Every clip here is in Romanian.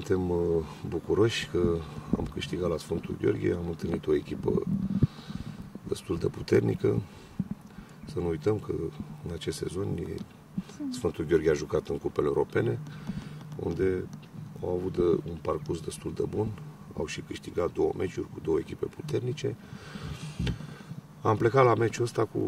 Suntem bucuroși că am câștigat la Sfântul Gheorghe, am întâlnit o echipă destul de puternică. Să nu uităm că în acest sezon Sfântul Gheorghe a jucat în cupele europene, unde au avut un parcurs destul de bun, au și câștigat 2 meciuri cu 2 echipe puternice. Am plecat la meciul ăsta cu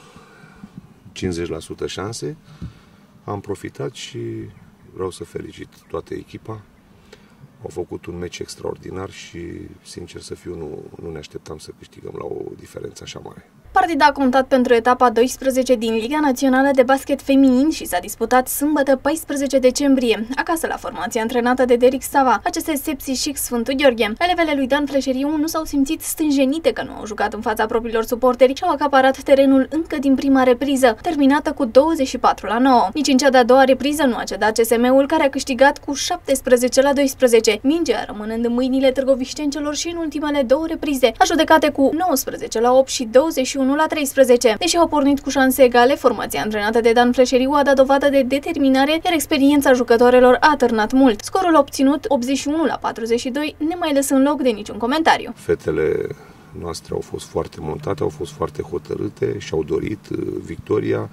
50% șanse, am profitat și vreau să felicit toată echipa. Au făcut un meci extraordinar și, sincer să fiu, nu ne așteptam să câștigăm la o diferență așa mare. Partida a contat pentru etapa 12 din Liga Națională de Basket Feminin și s-a disputat sâmbătă 14 decembrie, acasă la formația antrenată de Deric Sava, ACS Sepsi-Șic Sfântul Gheorghe. Elevele lui Dan Fleșeriu nu s-au simțit stânjenite că nu au jucat în fața propriilor suporteri și au acaparat terenul încă din prima repriză, terminată cu 24-9. Nici în cea de-a doua repriză nu a cedat CSM-ul, care a câștigat cu 17-12, mingea rămânând în mâinile târgoviștencelor și în ultimele 2 reprize, ajudecate cu 19-8 și 21-13. Deși au pornit cu șanse egale, formația antrenată de Dan Fleșeriu a dat dovadă de determinare, iar experiența jucătoarelor a atârnat mult. Scorul obținut 81-42, ne mai lăsând loc de niciun comentariu. Fetele noastre au fost foarte montate, au fost foarte hotărâte și au dorit victoria.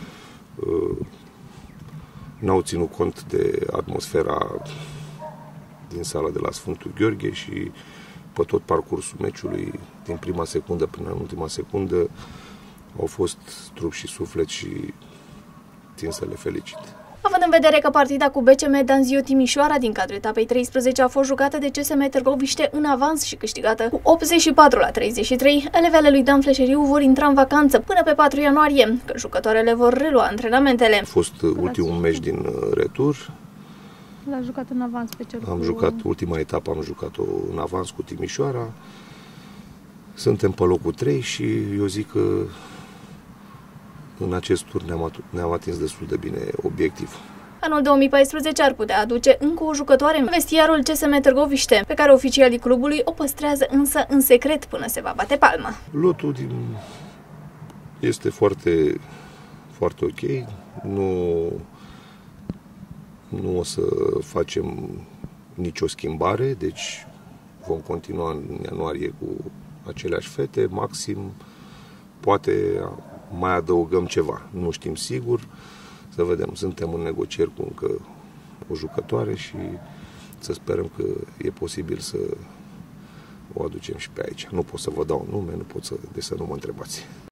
N-au ținut cont de atmosfera din sala de la Sfântul Gheorghe și pe tot parcursul meciului, din prima secundă până în ultima secundă, au fost trup și suflet și țin să le felicit. Având în vedere că partida cu BCM Danzio Timișoara din cadrul etapei 13 a fost jucată de CSM Târgoviște în avans și câștigată cu 84-33, elevele lui Dan Fleșeriu vor intra în vacanță până pe 4 ianuarie, că jucătoarele vor relua antrenamentele. A fost ultimul meci din retur. L-a jucat în avans pe cel Am jucat ultima etapă, am jucat-o în avans cu Timișoara. Suntem pe locul 3 și eu zic că în acest tur ne-am atins destul de bine obiectivul. Anul 2014 ar putea aduce încă o jucătoare în vestiarul CSM Târgoviște, pe care oficialii clubului o păstrează însă în secret până se va bate palma. Lotul este foarte, foarte ok. Nu o să facem nicio schimbare, deci vom continua în ianuarie cu aceleași fete, maxim, poate mai adăugăm ceva, nu știm sigur, să vedem, suntem în negocieri cu încă o jucătoare și să sperăm că e posibil să o aducem și pe aici. Nu pot să vă dau nume, nu pot să nu mă întrebați.